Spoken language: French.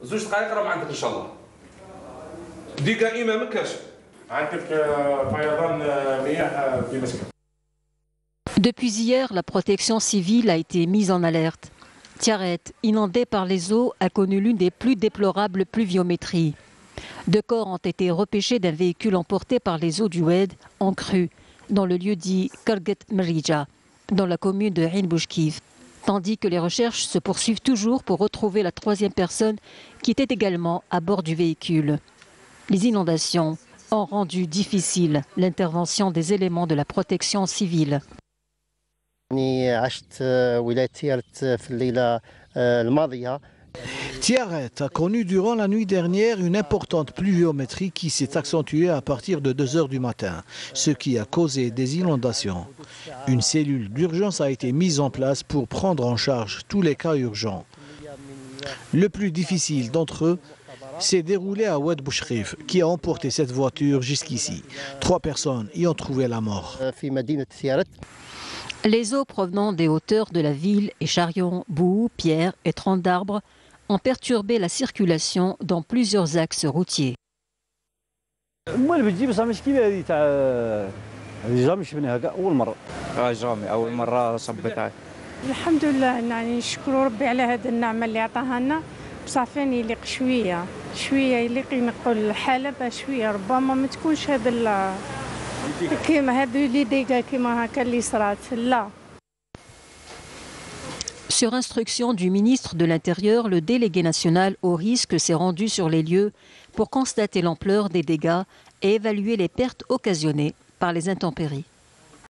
زوج دقائق راه عندك ان شاء الله. ديكا امامك كاش. عندك فيضان مياه في مسكن. Depuis hier, la protection civile a été mise en alerte. Tiaret, inondé par les eaux, a connu l'une des plus déplorables pluviométries. 2 corps ont été repêchés d'un véhicule emporté par les eaux du Oued en crue, dans le lieu dit Karget Merija, dans la commune de Ain Bouchkiv. Tandis que les recherches se poursuivent toujours pour retrouver la 3e personne qui était également à bord du véhicule. Les inondations ont rendu difficile l'intervention des éléments de la protection civile. Tiaret a connu durant la nuit dernière une importante pluviométrie qui s'est accentuée à partir de 2 heures du matin, ce qui a causé des inondations. Une cellule d'urgence a été mise en place pour prendre en charge tous les cas urgents. Le plus difficile d'entre eux s'est déroulé à Oued Bouchkiv, qui a emporté cette voiture jusqu'ici. 3 personnes y ont trouvé la mort. Les eaux provenant des hauteurs de la ville et charriant boue, pierres et troncs d'arbres ont perturbé la circulation dans plusieurs axes routiers. بصافين يليق شويه يليق نقول الحاله شويه ربما ما تكونش هذا كيما هادو لي ديغا كيما هكا اللي صرات لا. Sur instruction du ministre de l'Intérieur, le délégué national au risque s'est rendu sur les lieux pour constater l'ampleur des dégâts et évaluer les pertes occasionnées par les intempéries.